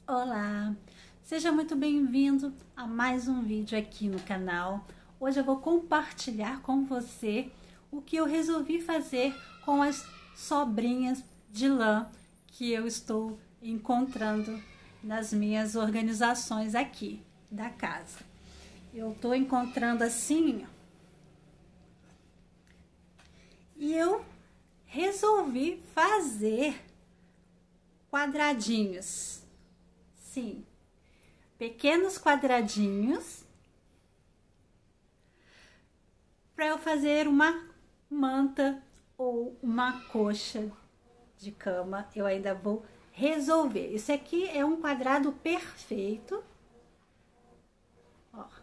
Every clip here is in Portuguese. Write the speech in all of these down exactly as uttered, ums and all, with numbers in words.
Olá, seja muito bem-vindo a mais um vídeo aqui no canal. Hoje eu vou compartilhar com você o que eu resolvi fazer com as sobrinhas de lã que eu estou encontrando nas minhas organizações aqui da casa. Eu estou encontrando assim, ó, e eu resolvi fazer quadradinhos. Sim, pequenos quadradinhos para eu fazer uma manta ou uma coxa de cama. Eu ainda vou resolver. Isso aqui é um quadrado perfeito. Ó.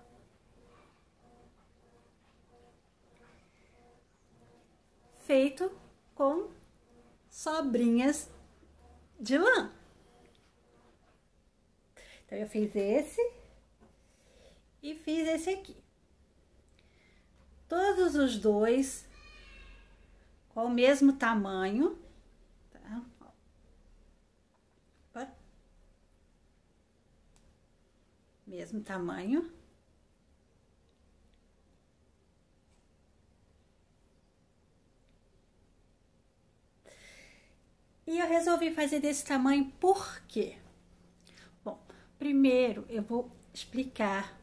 Feito com sobrinhas de lã. Então, eu fiz esse e fiz esse aqui. Todos os dois com o mesmo tamanho, tá? Ó. Mesmo tamanho. E eu resolvi fazer desse tamanho por quê? Primeiro, eu vou explicar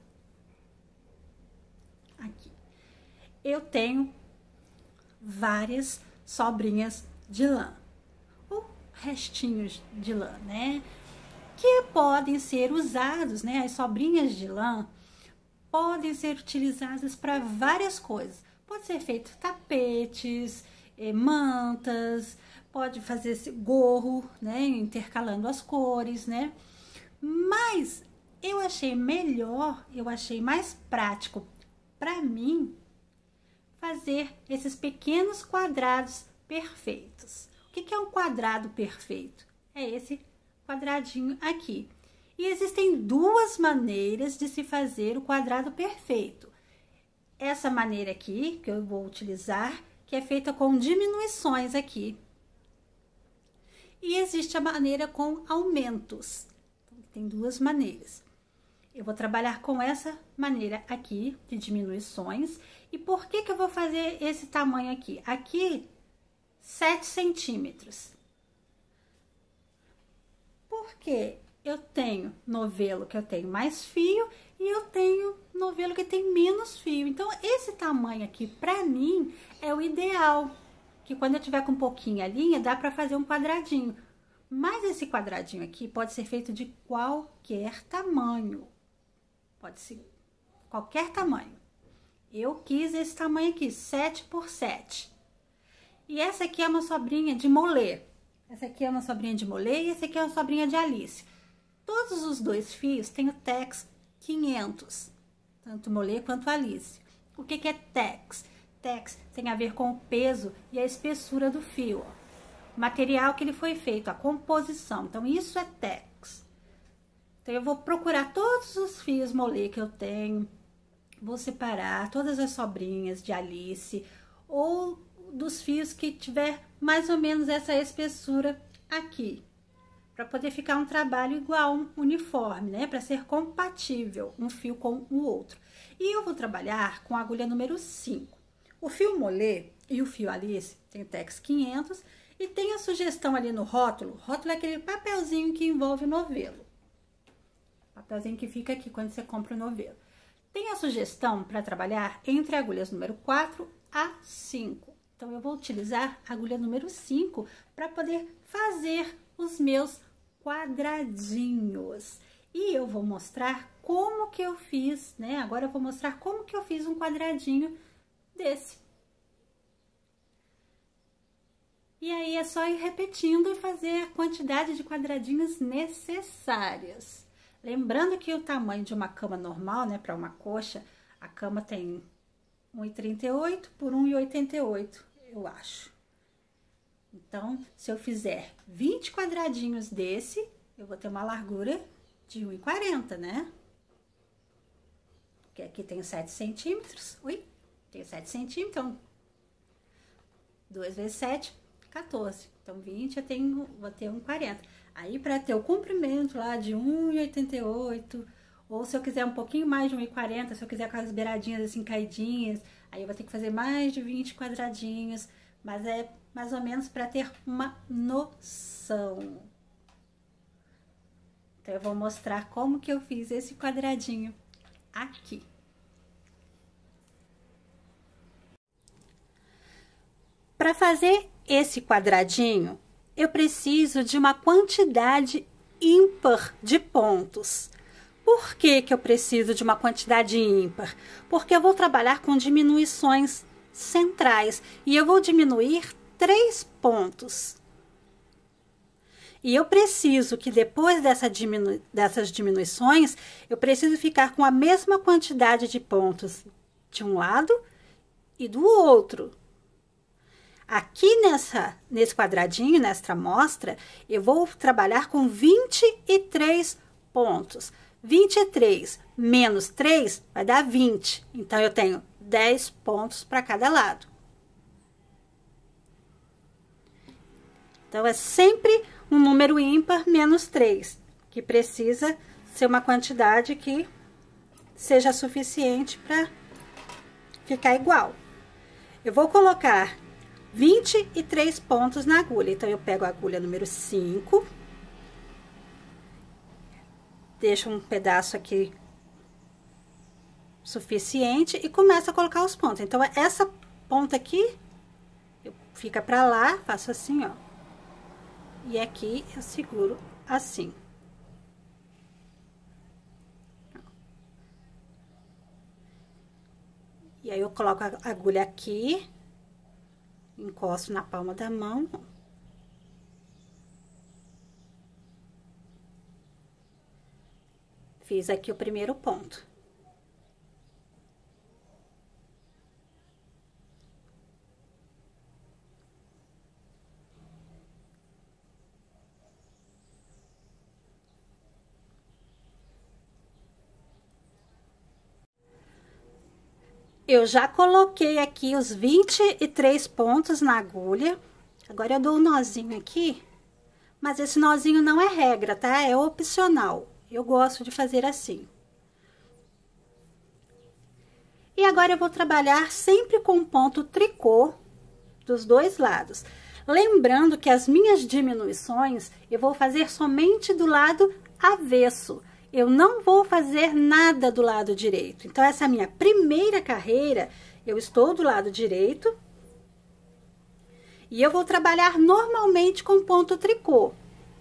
aqui. Eu tenho várias sobrinhas de lã, ou restinhos de lã, né? Que podem ser usados, né? As sobrinhas de lã podem ser utilizadas para várias coisas. Pode ser feito tapetes, mantas, pode fazer esse gorro, né? Intercalando as cores, né? Mas eu achei melhor, eu achei mais prático para mim fazer esses pequenos quadrados perfeitos. O que é um quadrado perfeito? É esse quadradinho aqui. E existem duas maneiras de se fazer o quadrado perfeito. Essa maneira aqui, que eu vou utilizar, que é feita com diminuições aqui. E existe a maneira com aumentos. Tem duas maneiras. Eu vou trabalhar com essa maneira aqui de diminuições. E por que que eu vou fazer esse tamanho aqui? Aqui, sete centímetros. Porque eu tenho novelo que eu tenho mais fio e eu tenho novelo que tem menos fio. Então, esse tamanho aqui, pra mim, é o ideal. Que quando eu tiver com um pouquinho a linha, dá pra fazer um quadradinho. Mas esse quadradinho aqui pode ser feito de qualquer tamanho. Pode ser qualquer tamanho. Eu quis esse tamanho aqui, sete por sete. E essa aqui é uma sobrinha de molê. Essa aqui é uma sobrinha de molê e essa aqui é uma sobrinha de Alice. Todos os dois fios têm o Tex quinhentos. Tanto molê quanto Alice. O que que é Tex? Tex tem a ver com o peso e a espessura do fio, ó. Material que ele foi feito, a composição. Então, isso é Tex. Então, eu vou procurar todos os fios molê que eu tenho, vou separar todas as sobrinhas de Alice, ou dos fios que tiver mais ou menos essa espessura aqui, para poder ficar um trabalho igual, uniforme, né? Para ser compatível um fio com o outro. E eu vou trabalhar com a agulha número cinco. O fio molê e o fio Alice tem o Tex quinhentos. E tem a sugestão ali no rótulo. Rótulo é aquele papelzinho que envolve o novelo. Papelzinho que fica aqui quando você compra o novelo. Tem a sugestão para trabalhar entre agulhas número quatro a cinco. Então, eu vou utilizar a agulha número cinco para poder fazer os meus quadradinhos. E eu vou mostrar como que eu fiz, né? Agora eu vou mostrar como que eu fiz um quadradinho desse. E aí, é só ir repetindo e fazer a quantidade de quadradinhos necessários. Lembrando que o tamanho de uma cama normal, né, para uma coxa, a cama tem um e trinta e oito por um e oitenta e oito, eu acho. Então, se eu fizer vinte quadradinhos desse, eu vou ter uma largura de um e quarenta, né? Porque aqui tem sete centímetros. Ui, tem sete centímetros, então dois vezes sete, quatorze. Então, vinte eu tenho, vou ter um quarenta. Aí, para ter o comprimento lá de um e oitenta e oito, ou se eu quiser um pouquinho mais de um e quarenta, se eu quiser com as beiradinhas assim caidinhas, aí eu vou ter que fazer mais de vinte quadradinhos, mas é mais ou menos para ter uma noção. Então, eu vou mostrar como que eu fiz esse quadradinho aqui. Para fazer esse quadradinho, eu preciso de uma quantidade ímpar de pontos. Por que que eu preciso de uma quantidade ímpar? Porque eu vou trabalhar com diminuições centrais e eu vou diminuir três pontos. E eu preciso que depois dessa diminu dessas diminuições, eu preciso ficar com a mesma quantidade de pontos de um lado e do outro. Aqui nessa, nesse quadradinho, nessa amostra, eu vou trabalhar com vinte e três pontos. vinte e três menos três vai dar vinte. Então, eu tenho dez pontos para cada lado. Então, é sempre um número ímpar menos três, que precisa ser uma quantidade que seja suficiente para ficar igual. Eu vou colocar vinte e três pontos na agulha. Então, eu pego a agulha número cinco, deixo um pedaço aqui suficiente e começo a colocar os pontos. Então, essa ponta aqui, eu fica pra lá, faço assim, ó. E aqui eu seguro assim. E aí, eu coloco a agulha aqui, encosto na palma da mão. Fiz aqui o primeiro ponto. Eu já coloquei aqui os vinte e três pontos na agulha. Agora, eu dou um nozinho aqui, mas esse nozinho não é regra, tá? É opcional. Eu gosto de fazer assim. E agora, eu vou trabalhar sempre com ponto tricô dos dois lados. Lembrando que as minhas diminuições, eu vou fazer somente do lado avesso. Eu não vou fazer nada do lado direito. Então, essa é a minha primeira carreira, eu estou do lado direito. E eu vou trabalhar normalmente com ponto tricô.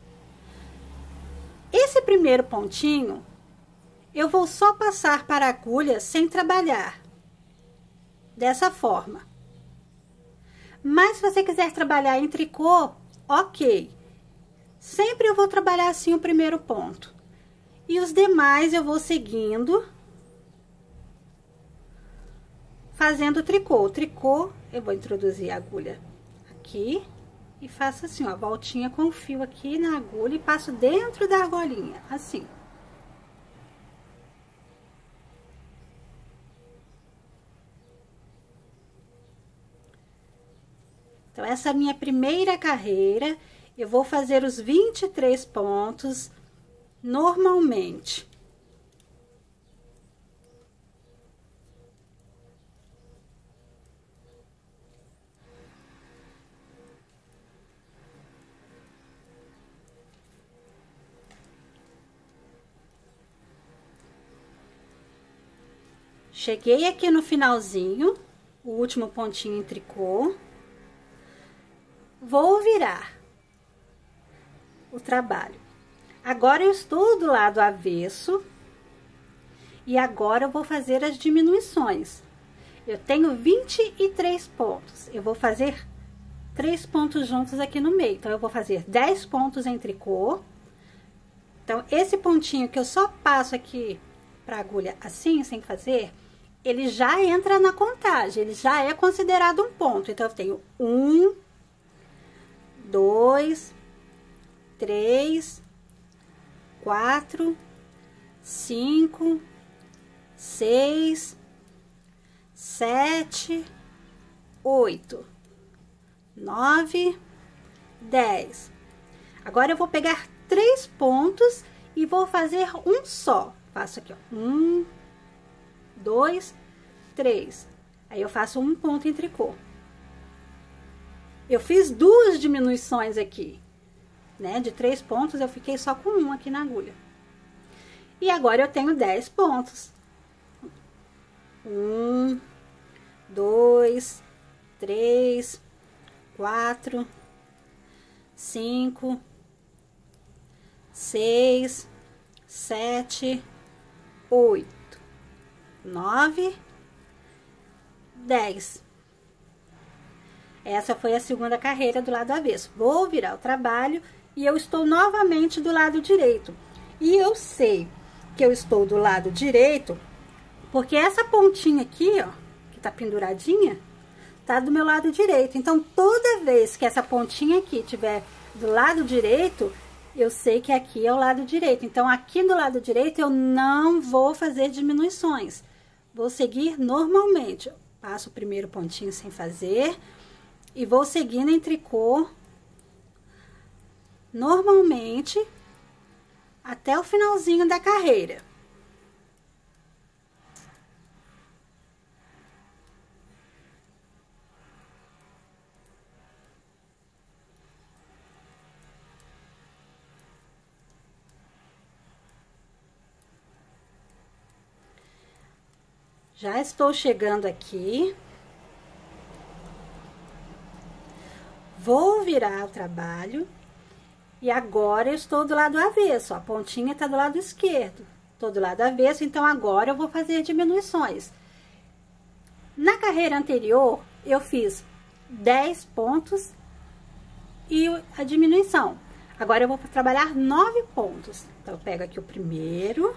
Esse primeiro pontinho, eu vou só passar para a agulha sem trabalhar. Dessa forma. Mas, se você quiser trabalhar em tricô, ok. Sempre eu vou trabalhar assim o primeiro ponto. E os demais eu vou seguindo, fazendo tricô. O tricô, eu vou introduzir a agulha aqui e faço assim, ó, voltinha com o fio aqui na agulha e passo dentro da argolinha, assim. Então, essa é a minha primeira carreira. Eu vou fazer os vinte e três pontos normalmente. Cheguei aqui no finalzinho, o último pontinho em tricô. Vou virar o trabalho. Agora, eu estou do lado avesso. E agora, eu vou fazer as diminuições. Eu tenho vinte e três pontos. Eu vou fazer três pontos juntos aqui no meio. Então, eu vou fazer dez pontos em tricô. Então, esse pontinho que eu só passo aqui pra agulha assim, sem fazer, ele já entra na contagem. Ele já é considerado um ponto. Então, eu tenho um, dois, três, quatro, cinco, seis, sete, oito, nove, dez. Agora, eu vou pegar três pontos e vou fazer um só. Faço aqui, ó, um, dois, três. Aí eu faço um ponto em tricô. Eu fiz duas diminuições aqui, né? De três pontos, eu fiquei só com um aqui na agulha. E agora eu tenho dez pontos. Um, dois, três, quatro, cinco, seis, sete, oito, nove, dez. Essa foi a segunda carreira do lado avesso. Vou virar o trabalho e eu estou novamente do lado direito. E eu sei que eu estou do lado direito porque essa pontinha aqui, ó, que tá penduradinha, tá do meu lado direito. Então, toda vez que essa pontinha aqui tiver do lado direito, eu sei que aqui é o lado direito. Então, aqui do lado direito, eu não vou fazer diminuições. Vou seguir normalmente. Passo o primeiro pontinho sem fazer e vou seguindo em tricô normalmente até o finalzinho da carreira. Já estou chegando aqui. Vou virar o trabalho. E agora eu estou do lado avesso, ó, a pontinha tá do lado esquerdo. Tô do lado avesso, então agora eu vou fazer diminuições. Na carreira anterior, eu fiz dez pontos e a diminuição. Agora eu vou trabalhar nove pontos. Então, eu pego aqui o primeiro,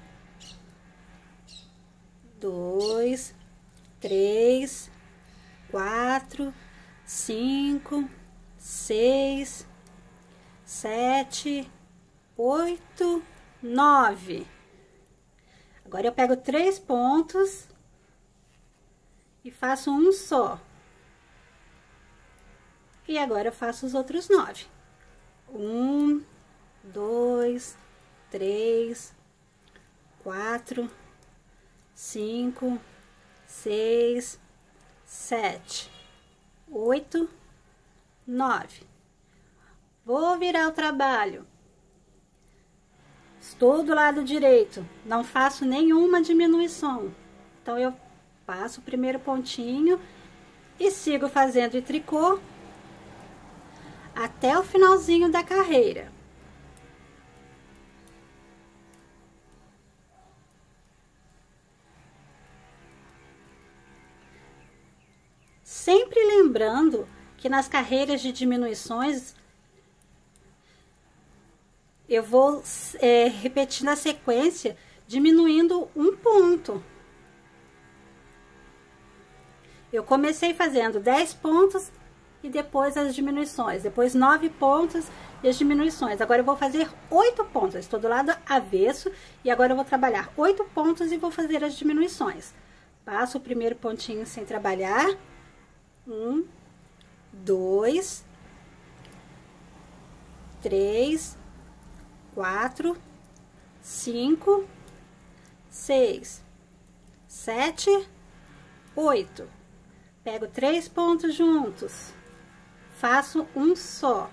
dois, três, quatro, cinco, seis, sete, oito, nove. Agora eu pego três pontos e faço um só. E agora eu faço os outros nove. Um, dois, três, quatro, cinco, seis, sete, oito, nove. Vou virar o trabalho. Estou do lado direito, não faço nenhuma diminuição. Então, eu passo o primeiro pontinho e sigo fazendo tricô até o finalzinho da carreira. Sempre lembrando que nas carreiras de diminuições, eu vou é, repetindo a sequência, diminuindo um ponto. Eu comecei fazendo dez pontos e depois as diminuições, depois nove pontos e as diminuições. Agora eu vou fazer oito pontos, eu estou do lado avesso e agora eu vou trabalhar oito pontos e vou fazer as diminuições. Passo o primeiro pontinho sem trabalhar. Um, dois, três, quatro, cinco, seis, sete, oito. Pego três pontos juntos, faço um só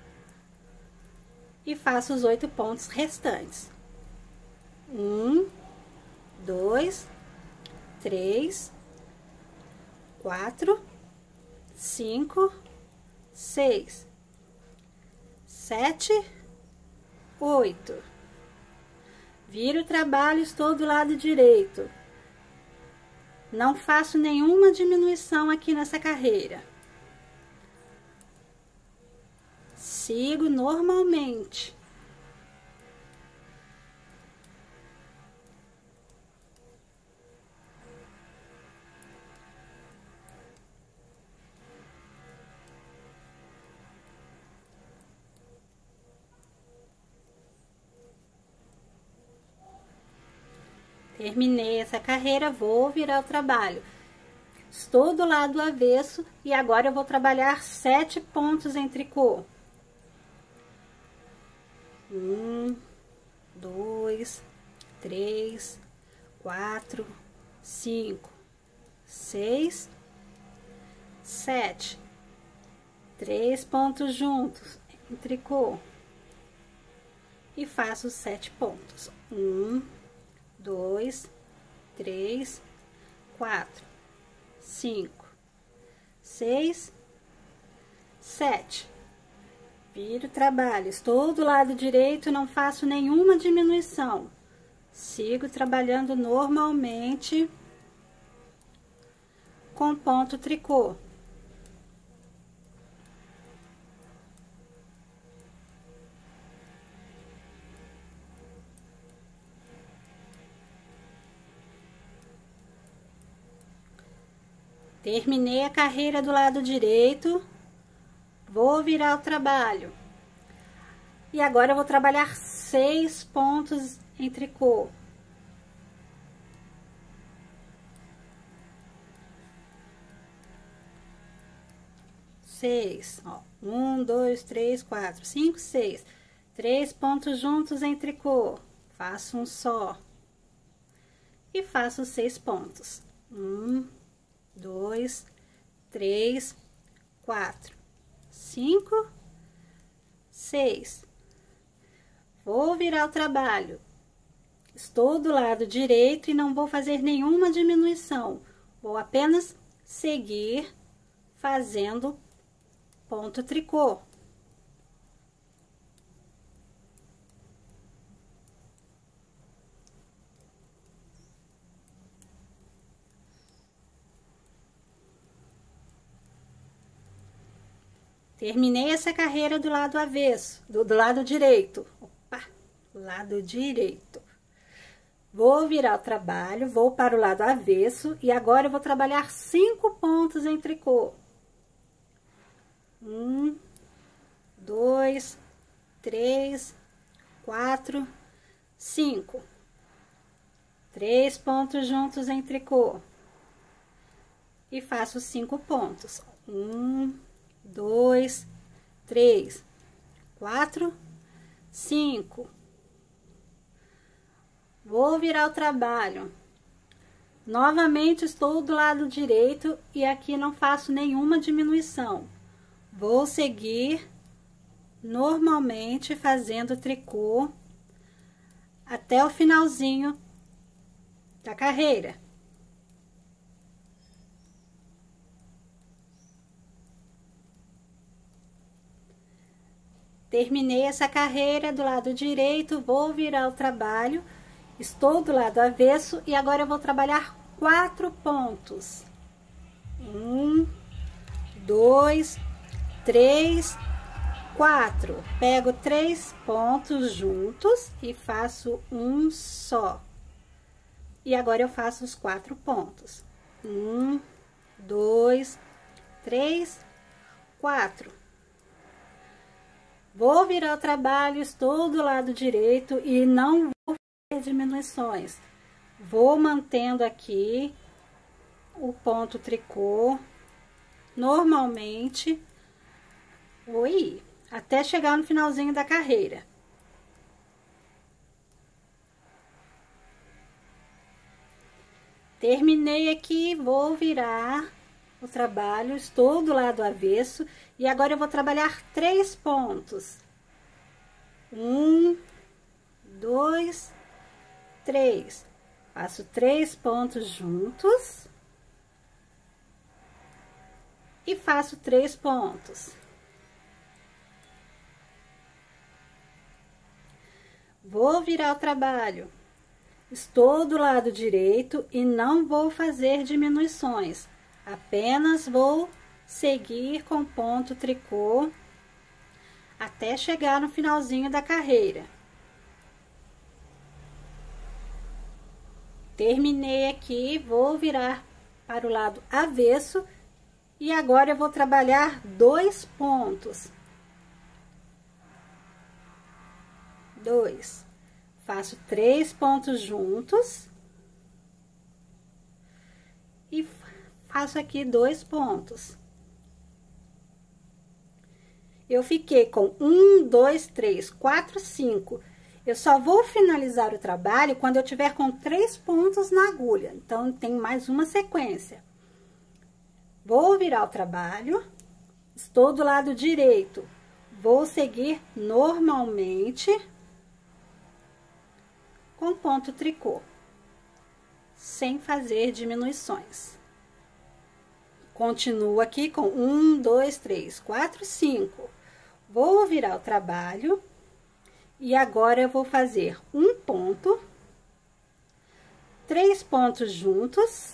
e faço os oito pontos restantes. Um, dois, três, quatro, cinco, seis, sete, oito. Viro o trabalho, estou do lado direito. Não faço nenhuma diminuição aqui nessa carreira. Sigo normalmente. Terminei essa carreira, vou virar o trabalho. Estou do lado avesso e agora eu vou trabalhar sete pontos em tricô. três, quatro, cinco, seis, sete. Três pontos juntos em tricô. E faço sete pontos. Um, dois, três, quatro, cinco, seis, sete. Viro o trabalho. Estou do lado direito, não faço nenhuma diminuição. Sigo trabalhando normalmente com ponto tricô. Terminei a carreira do lado direito, vou virar o trabalho. E agora eu vou trabalhar seis pontos em tricô. Seis, ó, um, dois, três, quatro, cinco, seis. Três pontos juntos em tricô. Faço um só. E faço seis pontos. Um, dois, três, quatro, cinco, seis. Vou virar o trabalho. Estou do lado direito e não vou fazer nenhuma diminuição. Vou apenas seguir fazendo ponto tricô. Terminei essa carreira do lado avesso, do, do lado direito. Opa, lado direito. Vou virar o trabalho, vou para o lado avesso e agora eu vou trabalhar cinco pontos em tricô. Um, dois, três, quatro, cinco. Três pontos juntos em tricô. E faço cinco pontos. Um, dois, três, quatro, cinco. Vou virar o trabalho. Novamente estou do lado direito e aqui não faço nenhuma diminuição. Vou seguir normalmente fazendo tricô até o finalzinho da carreira. Terminei essa carreira do lado direito, vou virar o trabalho, estou do lado avesso e agora eu vou trabalhar quatro pontos. Um, dois, três, quatro. Pego três pontos juntos e faço um só. E agora eu faço os quatro pontos. Um, dois, três, quatro. Vou virar o trabalho, estou do lado direito e não vou fazer diminuições. Vou mantendo aqui o ponto tricô, normalmente, vou ir até chegar no finalzinho da carreira. Terminei aqui, vou virar o trabalho, estou do lado avesso e agora eu vou trabalhar três pontos. Um, dois, três. Faço três pontos juntos e faço três pontos. Vou virar o trabalho. Estou do lado direito e não vou fazer diminuições. Apenas vou seguir com ponto tricô até chegar no finalzinho da carreira. Terminei aqui, vou virar para o lado avesso e agora eu vou trabalhar dois pontos. Dois. Faço três pontos juntos e faço aqui dois pontos. Eu fiquei com um, dois, três, quatro, cinco Eu só vou finalizar o trabalho quando eu tiver com três pontos na agulha. Então, tem mais uma sequência. Vou virar o trabalho, estou do lado direito. Vou seguir normalmente com ponto tricô, sem fazer diminuições. Continuo aqui com um, dois, três, quatro, cinco. Vou virar o trabalho. E agora, eu vou fazer um ponto, três pontos juntos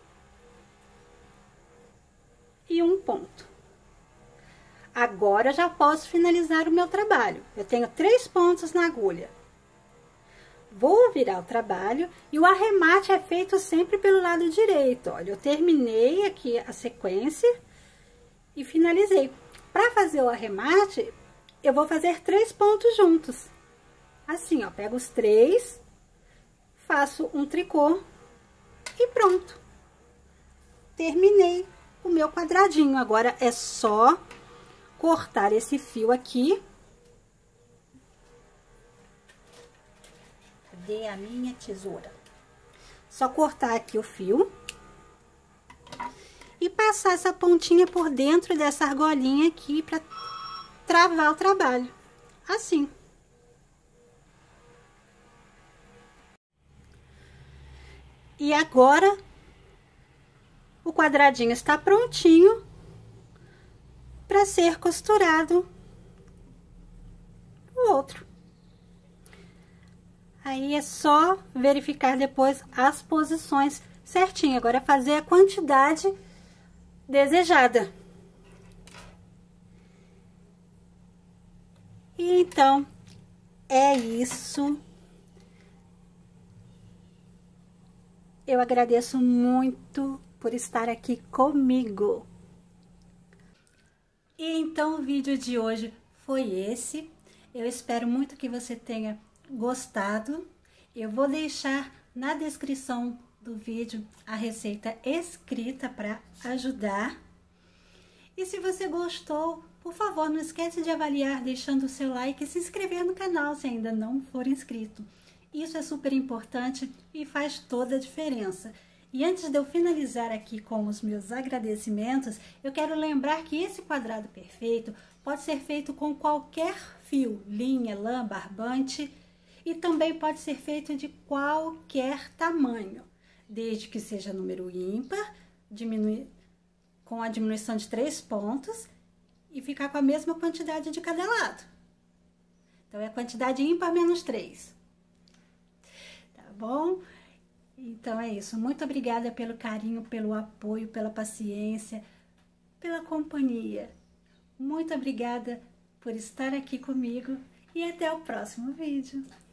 e um ponto. Agora, já posso finalizar o meu trabalho. Eu tenho três pontos na agulha. Vou virar o trabalho e o arremate é feito sempre pelo lado direito. Olha, eu terminei aqui a sequência e finalizei. Para fazer o arremate, eu vou fazer três pontos juntos. Assim, ó, pego os três, faço um tricô e pronto. Terminei o meu quadradinho. Agora, é só cortar esse fio aqui. Cadê a minha tesoura? Só cortar aqui o fio. E passar essa pontinha por dentro dessa argolinha aqui pra travar o trabalho. Assim. E agora, o quadradinho está prontinho para ser costurado o outro. Aí, é só verificar depois as posições certinho. Agora, é fazer a quantidade desejada. E então, é isso. Eu agradeço muito por estar aqui comigo. E então, o vídeo de hoje foi esse. Eu espero muito que você tenha gostado. Eu vou deixar na descrição do vídeo a receita escrita para ajudar. E se você gostou, por favor, não esquece de avaliar deixando o seu like e se inscrever no canal se ainda não for inscrito. Isso é super importante e faz toda a diferença. E antes de eu finalizar aqui com os meus agradecimentos, eu quero lembrar que esse quadrado perfeito pode ser feito com qualquer fio, linha, lã, barbante, e também pode ser feito de qualquer tamanho, desde que seja número ímpar, diminui, com a diminuição de três pontos, e ficar com a mesma quantidade de cada lado. Então, é a quantidade ímpar menos três. Bom, então é isso. Muito obrigada pelo carinho, pelo apoio, pela paciência, pela companhia. Muito obrigada por estar aqui comigo e até o próximo vídeo.